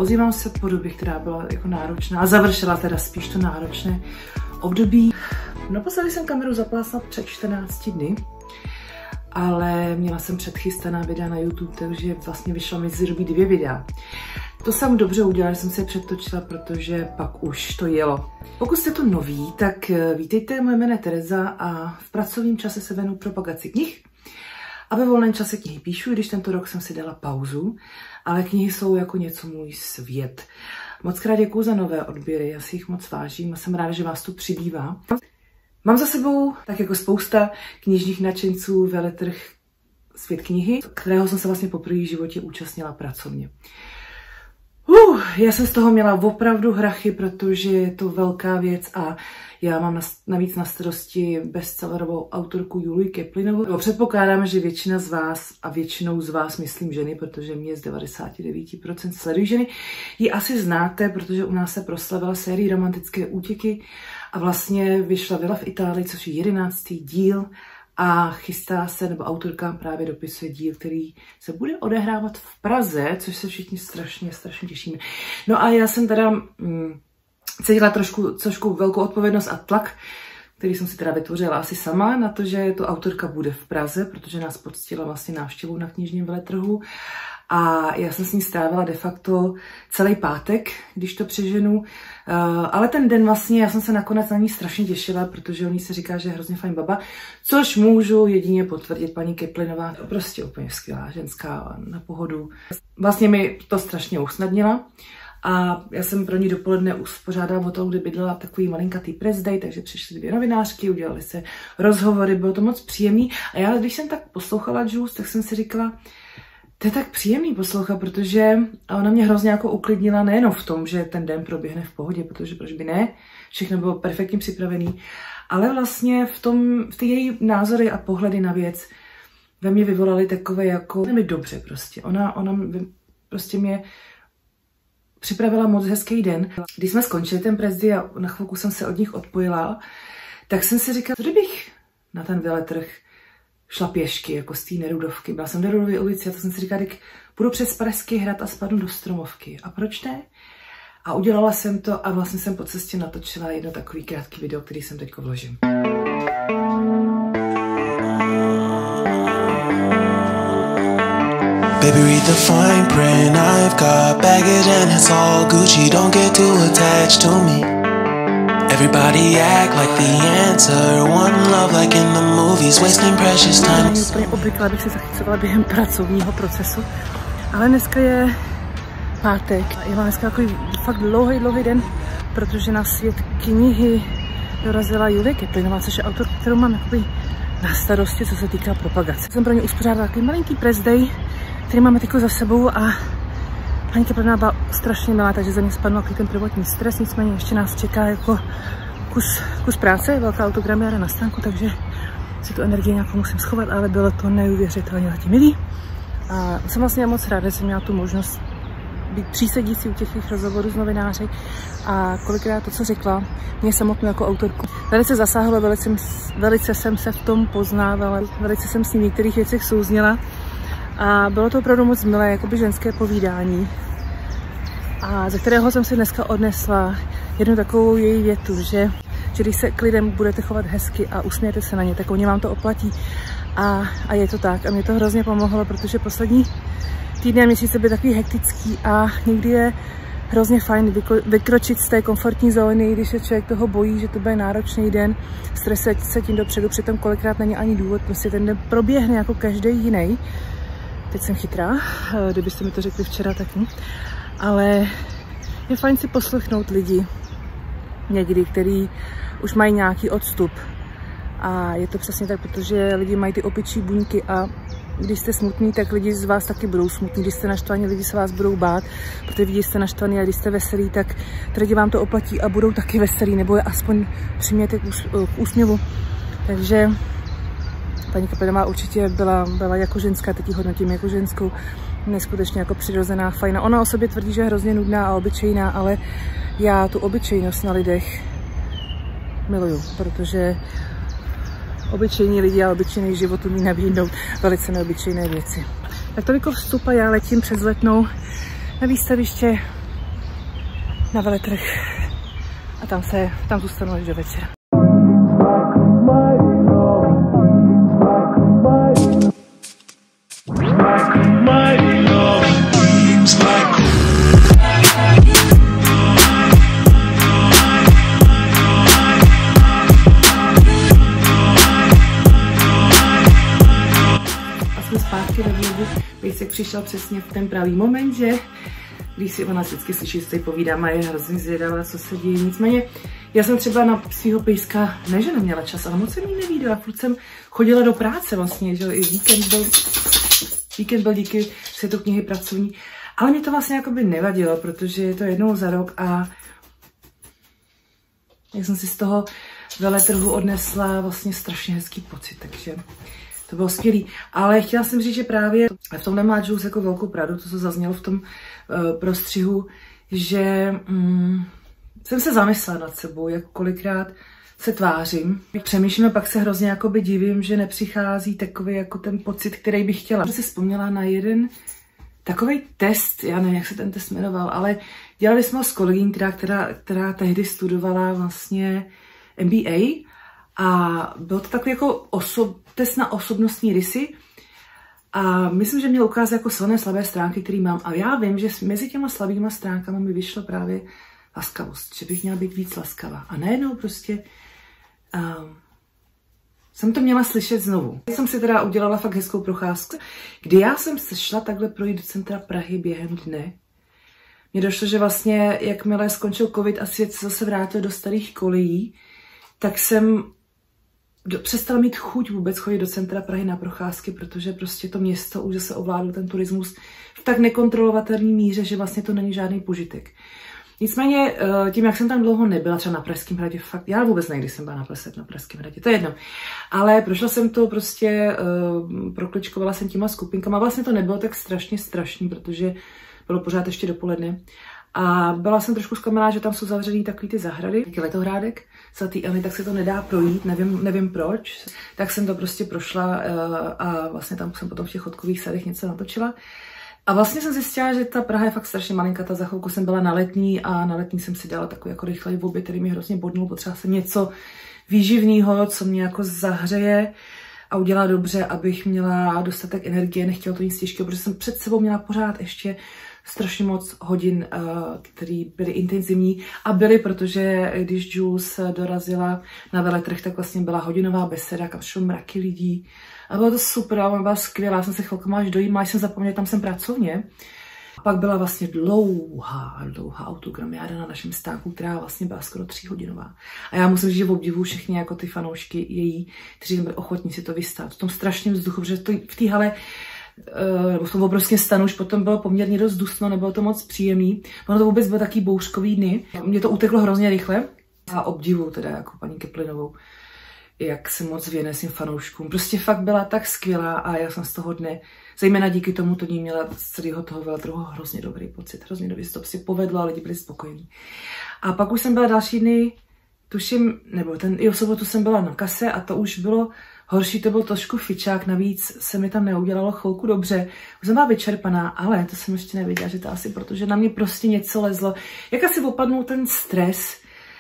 ozývám se po době, která byla jako náročná a završila teda spíš to náročné období. Naposledy jsem kameru zapala snad před 14 dny, ale měla jsem předchystaná videa na YouTube, takže vlastně vyšla mezi dobí 2 videa. To jsem dobře udělala, že jsem se je předtočila, protože pak už to jelo. Pokud jste tu noví, tak vítejte, moje jméno je Tereza a v pracovním čase se věnuju propagaci knih. A ve volném čase knihy píšu, když tento rok jsem si dala pauzu, ale knihy jsou jako něco můj svět. Moc krát děkuju za nové odběry, já si jich moc vážím a jsem ráda, že vás tu přibývá. Mám za sebou, tak jako spousta knižních nadšenců, veletrh Svět knihy, kterého jsem se vlastně poprvé v životě účastnila pracovně. Já jsem z toho měla opravdu hrachy, protože je to velká věc a já mám navíc na starosti bestsellerovou autorku Julii Keplinovou. Předpokládám, že většina z vás, a většinou z vás myslím ženy, protože mě z 99% sledují ženy, ji asi znáte, protože u nás se proslavila série Romantické útěky a vlastně vyšla Vila v Itálii, což je 11. díl. A chystá se, nebo autorka právě dopisuje díl, který se bude odehrávat v Praze, což se všichni strašně těšíme. No a já jsem teda cítila trošku velkou odpovědnost a tlak, který jsem si teda vytvořila asi sama na to, že to autorka bude v Praze, protože nás poctila vlastně návštěvou na knižním veletrhu. A já jsem s ní strávila de facto celý pátek, když to přeženu. Ale ten den vlastně, já jsem se nakonec na ní strašně těšila, protože o ní se říká, že je hrozně fajn baba, což můžu jedině potvrdit. Paní Keplinová, prostě úplně skvělá ženská na pohodu. Vlastně mi to strašně usnadnila. A já jsem pro ní dopoledne uspořádala v hotelu, kde bydlela, takový malinkatý press day, takže přišly 2 novinářky, udělali se rozhovory, bylo to moc příjemný. A já, když jsem tak poslouchala Jules, tak jsem si říkala, to je tak příjemný poslouchat, protože ona mě hrozně jako uklidnila nejenom v tom, že ten den proběhne v pohodě, protože proč by ne, všechno bylo perfektně připravený, ale vlastně v ty její názory a pohledy na věc ve mně vyvolaly takové jako, mi dobře prostě. Ona prostě mě připravila moc hezký den. Když jsme skončili ten press day a na chvilku jsem se od nich odpojila, tak jsem si říkala, kdybych na ten veletrh šla pěšky, jako z té Nerudovky. Byla jsem v Nerudově ulici a to jsem si říkala, tak půjdu přes Pražský hrad a spadnu do Stromovky. A proč ne? A udělala jsem to a vlastně jsem po cestě natočila jedno takový krátký video, který jsem teďko vložím. Baby, read the fine print, I've got baggage and it's all Gucci, don't get too attached to me. Everybody act like the answer, one love like in the movies, wasting precious time. Není úplně obvyklé, abych se zachycovala během pracovního procesu, ale dneska je pátek. Já mám dneska takový fakt dlouhý den, protože na Svět knihy dorazila Julie Keplinová, což je autor, kterou mám jakoby na starosti, co se týká propagace. Jsem pro ně uspořádala takový malinký press day, který máme teď za sebou a paní Keplinová byla strašně milá, takže za ní spadnul ten prvotní stres, nicméně ještě nás čeká jako kus práce, velká autogramiára na stánku, takže si tu energii nějakou musím schovat, ale bylo to neuvěřitelně zatím milý. A jsem vlastně moc ráda, že jsem měla tu možnost být přísedící u těch rozhovorů s novináři a kolikrát to, co řekla, mě samotnou jako autorku velice zasáhlo, velice jsem se v tom poznávala, velice jsem s ní v některých věcech souzněla a bylo to opravdu moc milé, jakoby ženské povídání, a ze kterého jsem si dneska odnesla jednu takovou její větu, že když se k lidem budete chovat hezky a usmějete se na ně, tak oni vám to oplatí. A je to tak. A mě to hrozně pomohlo, protože poslední týdny a měsíce byly takový hektický a někdy je hrozně fajn vykročit z té komfortní zóny, když se člověk toho bojí, že to bude náročný den, stresuje se tím dopředu, přitom kolikrát není ani důvod, prostě ten den proběhne jako každý jiný. Teď jsem chytrá, kdybyste mi to řekli včera, tak ne. Ale je fajn si poslechnout lidi někdy, který už mají nějaký odstup. A je to přesně tak, protože lidi mají ty opičí buňky a když jste smutní, tak lidi z vás taky budou smutní. Když jste naštvaní, lidi se vás budou bát, protože vidí, že jste naštvaný, a když jste veselý, tak lidi vám to oplatí a budou taky veselí, nebo je aspoň přimějete k úsměvu. Takže paní Keplinová určitě byla jako ženská, teď ji hodnotím jako ženskou, neskutečně jako přirozená, fajná. Ona o sobě tvrdí, že je hrozně nudná a obyčejná, ale já tu obyčejnost na lidech miluju, protože obyčejní lidi a obyčejný život umí nabídnout velice neobyčejné věci. Tak toliko vstup a já letím přes Letnou na výstaviště na veletrh a tam zůstanu až do večera. Zpátky do vlogu, Pejsek přišel přesně v ten pravý moment, že když si ona vždycky slyší, že si povídám a je hrozně zvědavá, co se děje. Nicméně já jsem třeba na svýho pejska, ne že neměla čas, ale moc jsem jí nevídala, furt jsem chodila do práce vlastně, že i víkend byl díky Světu knihy pracovní, ale mě to vlastně jakoby nevadilo, protože je to jednou za rok a já jsem si z toho veletrhu odnesla vlastně strašně hezký pocit, takže to bylo skvělý. Ale chtěla jsem říct, že právě v tomhle má Jules jako velkou pravdu, to, co zaznělo v tom prostřihu, že jsem se zamyslela nad sebou, jak kolikrát se tvářím. Přemýšlím a pak se hrozně jakoby divím, že nepřichází takový jako ten pocit, který bych chtěla. Jsem si vzpomněla na jeden takový test, já nevím, jak se ten test jmenoval, ale dělali jsme ho s kolegyní, která tehdy studovala vlastně MBA a byl to takový jako test na osobnostní rysy a myslím, že měl ukázat jako silné slabé stránky, které mám. A já vím, že mezi těma slabýma stránkami mi vyšla právě laskavost, že bych měla být víc laskavá. A najednou prostě jsem to měla slyšet znovu. Jsem si teda udělala fakt hezkou procházku, kdy já jsem se šla takhle projít do centra Prahy během dne. Mně došlo, že vlastně jakmile skončil covid a svět se zase vrátil do starých kolejí, tak jsem přestala mít chuť vůbec chodit do centra Prahy na procházky, protože prostě to město už zase ovládlo ten turismus v tak nekontrolovatelné míře, že vlastně to není žádný požitek. Nicméně tím, jak jsem tam dlouho nebyla, třeba na Pražském hradě, fakt, já vůbec nejde jsem byla naposled na Pražském hradě, to je jedno. Ale prošla jsem to prostě, prokličkovala jsem těma skupinkama, vlastně to nebylo tak strašný, protože bylo pořád ještě dopoledne. A byla jsem trošku zklamaná, že tam jsou zavřený takový ty zahrady, Letohrádek, Svatý Anny, tak se to nedá projít, nevím proč. Tak jsem to prostě prošla a vlastně tam jsem potom v těch chodkových sadech něco natočila. A vlastně jsem zjistila, že ta Praha je fakt strašně malinká, za chvilku jsem byla na Letní a na Letní jsem si dala takový jako rychlej oběd, který mi hrozně bodnul, potřeba jsem něco výživného, co mě jako zahřeje a udělá dobře, abych měla dostatek energie, nechtěla to nic těžkého, protože jsem před sebou měla pořád ještě strašně moc hodin, které byly intenzivní a byly, protože když Jules dorazila na veletrh, tak vlastně byla hodinová beseda, kam šlo mraky lidí a bylo to super, a byla skvělá, jsem se chvilku až dojímala, až jsem zapomněla, tam jsem pracovně. A pak byla vlastně dlouhá autogramiáda na našem stánku, která vlastně byla skoro 3hodinová. A já musím říct, že obdivuju všechny jako ty fanoušky její, kteří byli ochotní si to vystát. V tom strašném vzduchu, protože to v té hale nebo v tom obrovském stanu už potom bylo poměrně dost dusno, nebylo to moc příjemný. Ono to vůbec bylo taky bouřkový dny. Mně to uteklo hrozně rychle a obdivuju teda jako paní Keplinovou, jak se moc věnuje svým fanouškům. Prostě fakt byla tak skvělá a já jsem z toho dne, zejména díky tomu to ní měla z celého toho veletrhu hrozně dobrý pocit, hrozně dobrý, to si povedlo a lidi byli spokojení. A pak už jsem byla další dny, tuším, nebo v sobotu jsem byla na kase a to už bylo horší, to byl trošku fičák, navíc se mi tam neudělalo chvilku dobře. Už jsem byla vyčerpaná, ale to jsem ještě nevěděla, že to asi proto, že na mě prostě něco lezlo. Jak asi opadnul ten stres,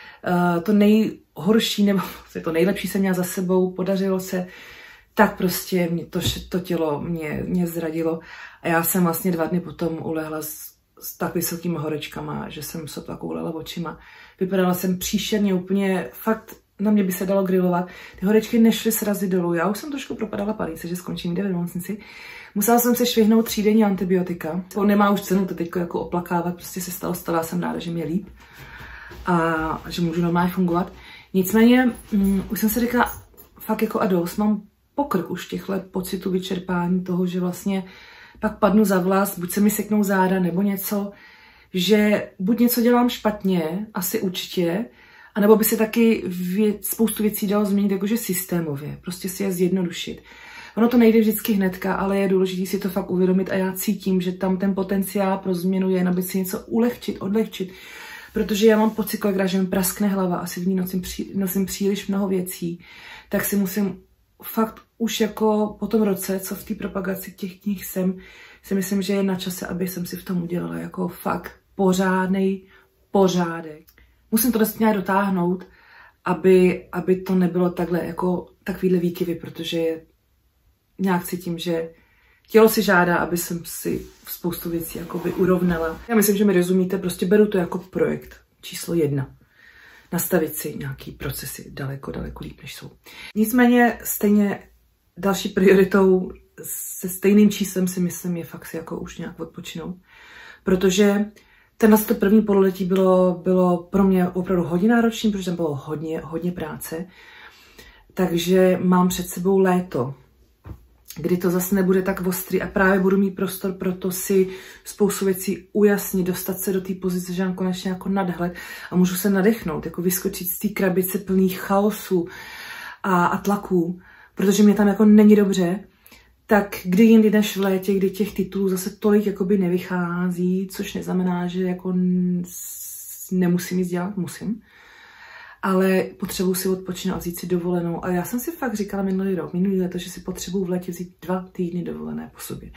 to nejhorší, nebo to nejlepší jsem měla za sebou, podařilo se, tak prostě mě to tělo mě zradilo. A já jsem vlastně 2 dny potom ulehla s tak vysokýma horečkama, že jsem se tak ulehla očima. Vypadala jsem příšerně úplně, fakt na mě by se dalo grilovat. Ty horečky nešly srazit dolů. Já už jsem trošku propadala panice, že skončím jde v nemocnici. Musela jsem se švihnout 3denní antibiotika. To nemá už cenu to teď jako oplakávat, prostě se stalo, jsem ráda, že mě líp a že můžu normálně fungovat. Nicméně už jsem si říkala, fakt jako a dost, mám pokrk už těchhle pocitů vyčerpání toho, že vlastně pak padnu za vlas, buď se mi seknou záda nebo něco, že buď něco dělám špatně, asi určitě, anebo by se taky spoustu věcí dalo změnit jakože systémově, prostě si je zjednodušit. Ono to nejde vždycky hnedka, ale je důležité si to fakt uvědomit a já cítím, že tam ten potenciál pro změnu je, aby si něco ulehčit, odlehčit, protože já mám pocit, kolikrát, že mi praskne hlava, asi v ní nosím příliš mnoho věcí, tak si musím fakt už jako po tom roce, co v té propagaci těch knih jsem, si myslím, že je na čase, aby jsem si v tom udělala jako fakt pořádek. Musím to nějak dotáhnout, aby to nebylo takhle jako takovýhle výkyvy, protože nějak cítím, že tělo si žádá, aby jsem si spoustu věcí jakoby urovnala. Já myslím, že mi rozumíte, prostě beru to jako projekt číslo 1. Nastavit si nějaký procesy daleko líp, než jsou. Nicméně stejně další prioritou se stejným číslem si myslím je fakt si jako už nějak odpočinout. Protože to první pololetí bylo pro mě opravdu hodně náročné, protože tam bylo hodně práce. Takže mám před sebou léto, kdy to zase nebude tak ostrý a právě budu mít prostor pro to si spoustu věcí ujasnit, dostat se do té pozice, že mám konečně jako nadhled a můžu se nadechnout, jako vyskočit z té krabice plných chaosu a tlaků, protože mě tam jako není dobře, tak kdy jindy než v létě, kdy těch titulů zase tolik jakoby nevychází, což neznamená, že jako nemusím nic dělat, musím. Ale potřebuji si odpočinout a vzít si dovolenou. A já jsem si fakt říkala minulý léto, že si potřebuji v létě vzít 2 týdny dovolené po sobě.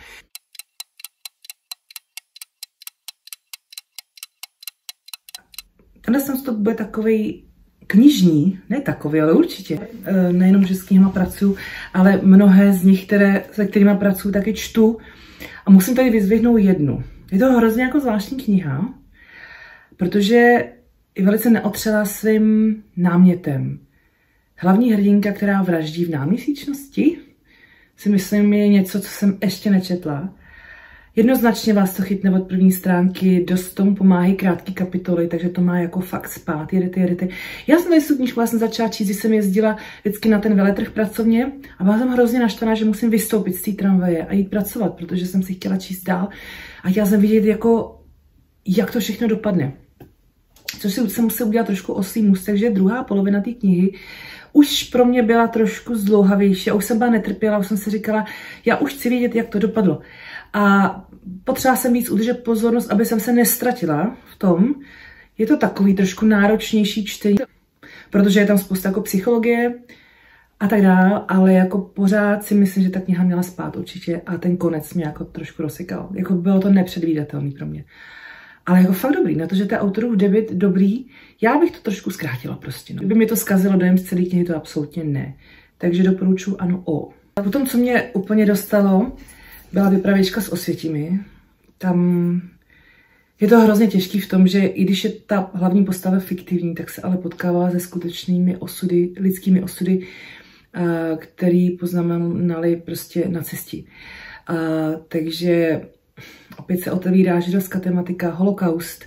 Tenhle to bude takovej knižní, ne takový, ale určitě. Nejenom, že s knihama pracuju, ale mnohé z nich, se kterými pracuju, taky čtu. A musím tady vyzvihnout jednu. Je to hrozně jako zvláštní kniha, protože je velice neotřelá svým námětem. Hlavní hrdinka, která vraždí v náměsíčnosti, si myslím, je něco, co jsem ještě nečetla. Jednoznačně vás to chytne od první stránky, dost tomu pomáhají krátké kapitoly, takže to má jako fakt spát, jedete. Já jsem tady tu knížku vlastně začala číst, když jsem jezdila vždycky na ten veletrh pracovně a byla jsem hrozně naštvaná, že musím vystoupit z té tramvaje a jít pracovat, protože jsem si chtěla číst dál a chtěla jsem vidět, jako, jak to všechno dopadne. Což jsem musela udělat trošku oslý můstek, takže druhá polovina té knihy už pro mě byla trošku zdlouhavější a už jsem byla netrpěla, už jsem si říkala, já už chci vědět, jak to dopadlo. A potřeba jsem víc udržet pozornost, aby jsem se nestratila v tom. Je to takový trošku náročnější čtení, protože je tam spousta jako psychologie a tak dále, ale jako pořád si myslím, že ta kniha měla spát určitě a ten konec mě jako trošku rozsekal. Jako bylo to nepředvídatelný pro mě. Ale jako fakt dobrý, na to, že to je autorův debut dobrý, já bych to trošku zkrátila prostě. No. Kdyby mi to zkazilo dojem z celé knihy, to absolutně ne. Takže doporučuji ano o. A potom, co mě úplně dostalo, byla vypravěčka s Osvětimi. Tam je to hrozně těžký v tom, že i když je ta hlavní postava fiktivní, tak se ale potkává se skutečnými osudy, lidskými osudy, který poznamenali prostě nacisti. Takže opět se otevírá židovská tematika, holokaust.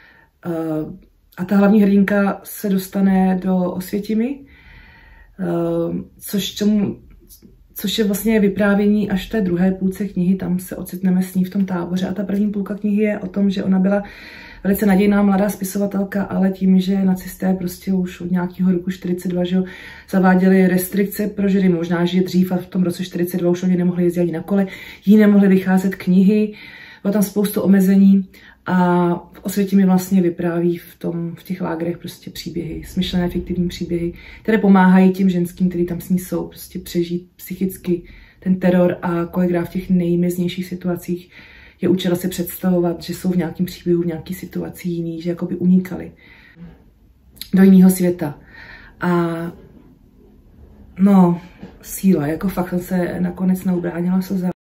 A ta hlavní hrdinka se dostane do Osvětimi, což je vlastně vyprávění až v té druhé půlce knihy, tam se ocitneme s ní v tom táboře. A ta první půlka knihy je o tom, že ona byla velice nadějná mladá spisovatelka, ale tím, že nacisté prostě už od nějakého roku 42, že zaváděli restrikce pro židy, možná, že dřív a v tom roce 42 už oni nemohli jezdit ani na kole, jí nemohly vycházet knihy, bylo tam spoustu omezení a v Osvětimi vlastně vypráví v těch lágrech prostě příběhy, smyšlené fiktivní příběhy, které pomáhají těm ženským, kteří tam s ní jsou, prostě přežít psychicky ten teror a kolikrát v těch nejmeznějších situacích je učila se představovat, že jsou v nějakém příběhu, v nějaké situaci jiný, že jakoby unikali do jiného světa. A no, síla, jako fakt jsem se nakonec neubránila slzám.